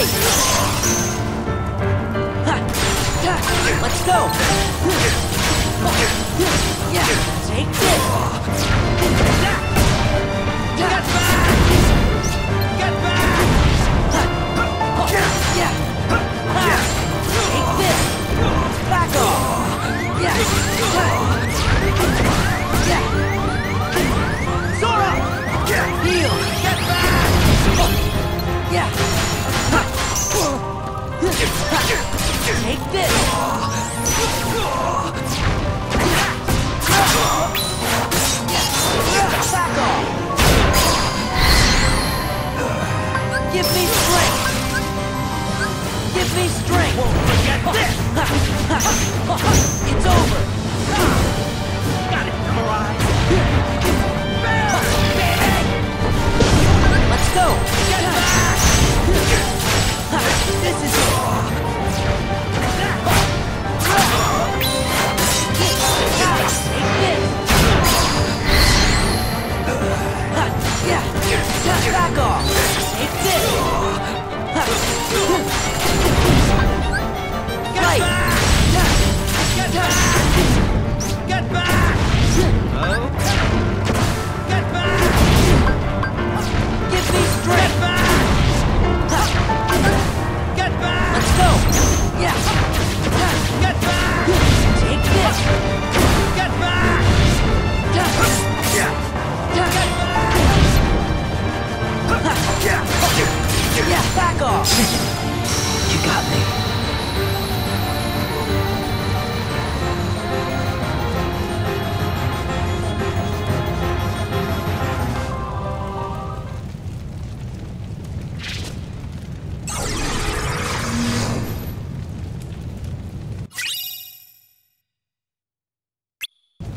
fight! Let's go! Yeah, take this! Get back! Get back! Yeah! Take this! Back off! Yeah! Yeah! Sora! Heal! Get back! Yeah! Take this! Back off! Give me strength! Give me strength! Won't forget this! It's over!